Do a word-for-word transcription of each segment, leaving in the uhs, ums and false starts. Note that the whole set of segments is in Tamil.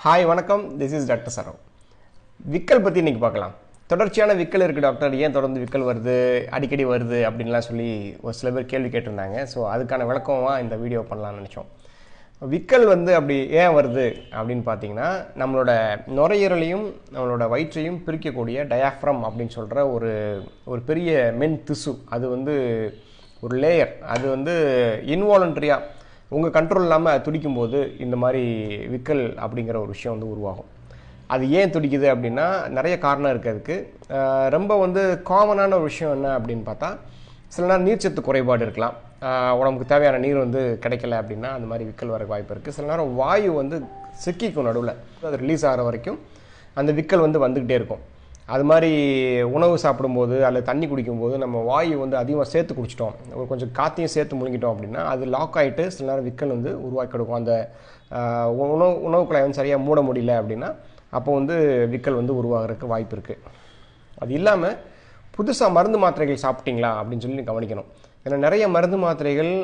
ஹாய் வணக்கம், திஸ் இஸ் டாக்டர் சரவ். விக்கல் பற்றி இன்றைக்கி பார்க்கலாம். தொடர்ச்சியான விக்கல் இருக்குது டாக்டர், ஏன் தொடர்ந்து விக்கல் வருது, அடிக்கடி வருது அப்படின்லாம் சொல்லி ஒரு சில பேர் கேள்வி கேட்டிருந்தாங்க. ஸோ அதுக்கான விளக்கமாக இந்த வீடியோ பண்ணலாம்னு நினச்சோம். விக்கல் வந்து அப்படி ஏன் வருது அப்படின்னு பார்த்தீங்கன்னா, நம்மளோட நுரையீரலையும் நம்மளோட வயிற்றையும் பிரிக்கக்கூடிய டயாஃப்ரம் அப்படின்னு சொல்கிற ஒரு ஒரு பெரிய மென் திசு, அது வந்து ஒரு லேயர், அது வந்து இன்வாலண்ட்ரியாக உங்கள் கண்ட்ரோல் இல்லாமல் துடிக்கும் போது இந்த மாதிரி விக்கல் அப்படிங்கிற ஒரு விஷயம் வந்து உருவாகும். அது ஏன் துடிக்குது அப்படின்னா நிறைய காரணம் இருக்குது அதுக்கு. ரொம்ப வந்து காமனான ஒரு விஷயம் என்ன அப்படின்னு பார்த்தா, சில நேரம் நீர்ச்சத்து குறைபாடு இருக்கலாம், உடம்புக்கு தேவையான நீர் வந்து கிடைக்கல அப்படின்னா அந்த மாதிரி விக்கல் வர வாய்ப்பு இருக்குது. சில நேரம் வாயு வந்து சிக்கிக்கும் நடுவில், அது ரிலீஸ் ஆகிற வரைக்கும் அந்த விக்கல் வந்து வந்துக்கிட்டே இருக்கும். அது மாதிரி உணவு சாப்பிடும்போது அல்லது தண்ணி குடிக்கும்போது நம்ம வாயு வந்து அதிகமாக சேர்த்து குடிச்சிட்டோம், ஒரு கொஞ்சம் காற்றையும் சேர்த்து முழுங்கிட்டோம் அப்படின்னா அது லாக் ஆகிட்டு சில நேரம் விக்கல் வந்து உருவாக்கி கொடுக்கும். அந்த உணவு உணவு குழாய் வந்து சரியாக மூட முடியல அப்படின்னா அப்போ வந்து விக்கல் வந்து உருவாகிறதுக்கு வாய்ப்பு இருக்குது. அது இல்லாமல் புதுசாக மருந்து மாத்திரைகள் சாப்பிட்டீங்களா அப்படின்னு சொல்லி கவனிக்கணும். ஏன்னா நிறைய மருந்து மாத்திரைகள்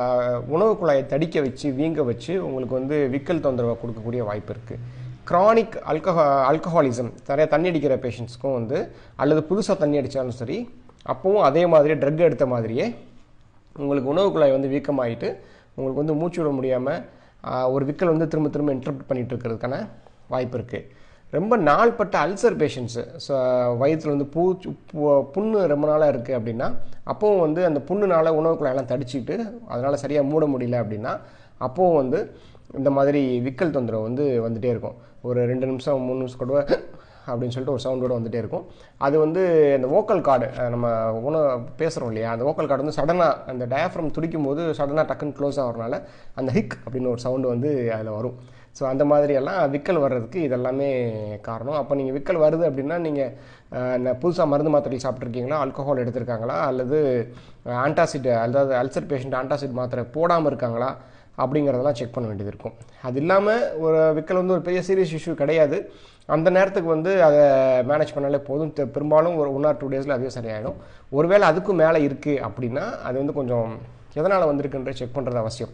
உணவு குழாயை தடிக்க வச்சு வீங்க வச்சு உங்களுக்கு வந்து விக்கல் தொந்தரவை கொடுக்கக்கூடிய வாய்ப்பு இருக்குது. க்ரானிக் அல்கஹா அல்கஹாலிசம் நிறைய தண்ணி அடிக்கிற பேஷண்ட்ஸ்க்கும் வந்து, அல்லது புதுசாக தண்ணி அடித்தாலும் சரி, அப்போவும் அதே மாதிரி ட்ரக் எடுத்த மாதிரியே உங்களுக்கு உணவு குழாய் வந்து வீக்கமாகிட்டு உங்களுக்கு வந்து மூச்சு விட முடியாமல் ஒரு விக்கல் வந்து திரும்ப திரும்ப இன்டர்ப்ட் பண்ணிகிட்டு இருக்கிறதுக்கான வாய்ப்பு இருக்குது. ரொம்ப நாள்பட்ட அல்சர் பேஷண்ட்ஸு, ஸோ வயிற்றில் வந்து பூ புண்ணு ரொம்ப நாளாக இருக்குது அப்படின்னா, அப்போவும் வந்து அந்த புண்ணுனால உணவு குழாயெல்லாம் தடிச்சிக்கிட்டு அதனால் சரியாக மூட முடியல அப்படின்னா அப்போவும் வந்து இந்த மாதிரி விக்கல் தொந்தரவு வந்து வந்துகிட்டே இருக்கும். ஒரு ரெண்டு நிமிஷம் மூணு நிமிஷம் கூட அப்படின்னு சொல்லிட்டு ஒரு சவுண்டோடு வந்துகிட்டே இருக்கும். அது வந்து அந்த வோக்கல் கார்டு, நம்ம உணவு பேசுகிறோம் இல்லையா, அந்த வோக்கல் கார்டு வந்து சடனாக அந்த டயாஃப்ரம் துடிக்கும் போது சடனாக டக்குன்னு க்ளோஸ் ஆகிறனால அந்த ஹிக் அப்படின்னு ஒரு சவுண்டு வந்து அதில் வரும். ஸோ அந்த மாதிரியெல்லாம் விக்கல் வர்றதுக்கு இதெல்லாமே காரணம். அப்போ நீங்கள் விக்கல் வருது அப்படின்னா நீங்கள் புதுசாக மருந்து மாத்திரை சாப்பிட்ருக்கீங்களா, ஆல்கஹால் எடுத்திருக்காங்களா, அல்லது ஆன்டாசிட், அதாவது அல்சர் பேஷண்ட் ஆன்டாசிட் மாத்திரை போடாமல் இருக்காங்களா அப்படிங்கிறதெல்லாம் செக் பண்ண வேண்டியது இருக்கும். அது இல்லாமல் ஒரு விக்கல் வந்து ஒரு பெரிய சீரியஸ் இஷ்யூ கிடையாது, அந்த நேரத்துக்கு வந்து அதை மேனேஜ் பண்ணாலே போதும். பெரும்பாலும் ஒரு ஒன் ஆர் டூ டேஸில் அதுவே சரியாயிடும். ஒருவேளை அதுக்கும் மேலே இருக்குது அப்படின்னா அது வந்து கொஞ்சம் எதனால் வந்திருக்குன்ற செக் பண்ணுறது அவசியம்.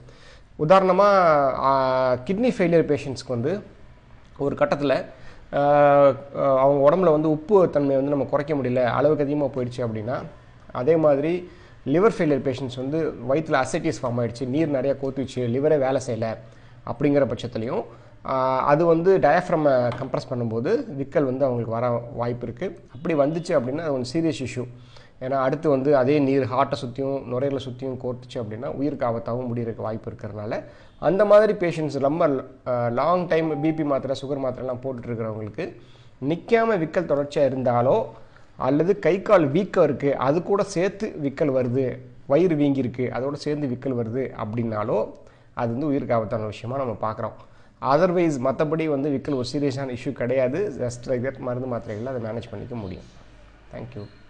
உதாரணமாக கிட்னி ஃபெயிலியர் பேஷண்ட்ஸ்க்கு வந்து ஒரு கட்டத்தில் அவங்க உடம்புல வந்து உப்பு தன்மையை வந்து நம்ம குறைக்க முடியல, அளவுக்கு அதிகமாக போயிடுச்சு அப்படின்னா, அதே மாதிரி லிவர் ஃபெயிலியர் பேஷண்ட்ஸ் வந்து வயிற்றில் அசைட்டிஸ் ஃபார்ம் ஆகிடுச்சு, நீர் நிறையா கோத்துச்சு, லிவரே வேலை செய்யலை அப்படிங்கிற பட்சத்துலையும் அது வந்து டயாஃப்ரம் கம்ப்ரஸ் பண்ணும்போது விக்கல் வந்து அவங்களுக்கு வர வாய்ப்பு இருக்குது. அப்படி வந்துச்சு அப்படின்னா அது கொஞ்சம் சீரியஸ் இஷ்யூ. ஏன்னா அடுத்து வந்து அதே நீர் ஹார்ட்டை சுற்றியும் நுரையீரலை சுற்றியும் கோர்த்துச்சு அப்படின்னா உயிருக்கு ஆபத்தாகவும் முடியறதுக்கு வாய்ப்பு இருக்கிறதுனால அந்த மாதிரி பேஷண்ட்ஸ் ரொம்ப லாங் டைம் பிபி மாத்திரை சுகர் மாத்திரைலாம் போட்டுட்ருக்கிறவங்களுக்கு நிற்காமல் விக்கல் தொடர்ச்சியாக இருந்தாலோ, அல்லது கை கால் வீக்கம் இருக்குது அது கூட சேர்த்து விக்கல் வருது, வயிறு வீங்கியிருக்கு அதோடு சேர்ந்து விக்கல் வருது அப்படின்னாலோ அது வந்து உயிருக்கு ஆபத்தான விஷயமாக நம்ம பார்க்குறோம். அதர்வைஸ் மற்றபடி வந்து விக்கல் ஒரு சீரியஸான இஷ்யூ கிடையாது. ஜஸ்ட் லைக் தட் மருந்து மாத்திரைகளில் அதை மேனேஜ் பண்ணிக்க முடியும். தேங்க்யூ.